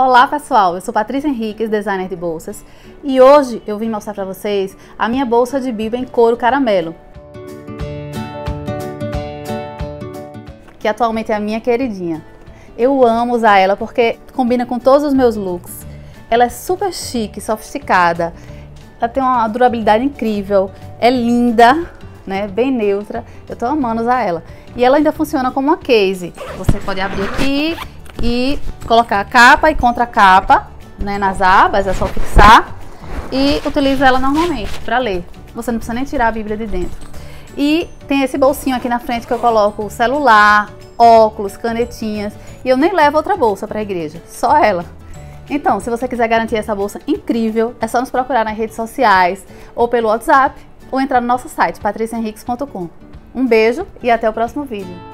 Olá pessoal, eu sou Patrícia Henriques, designer de bolsas, e hoje eu vim mostrar para vocês a minha bolsa de Bíblia em couro caramelo, que atualmente é a minha queridinha. Eu amo usar ela porque combina com todos os meus looks. Ela é super chique, sofisticada, ela tem uma durabilidade incrível, é linda, né, bem neutra. Eu tô amando usar ela. E ela ainda funciona como uma case. Você pode abrir aqui e colocar a capa e contracapa, né, nas abas, é só fixar e utiliza ela normalmente para ler. Você não precisa nem tirar a Bíblia de dentro. E tem esse bolsinho aqui na frente que eu coloco o celular, óculos, canetinhas, e eu nem levo outra bolsa para a igreja, só ela. Então, se você quiser garantir essa bolsa incrível, é só nos procurar nas redes sociais ou pelo WhatsApp ou entrar no nosso site patriciahenriques.com. Um beijo e até o próximo vídeo.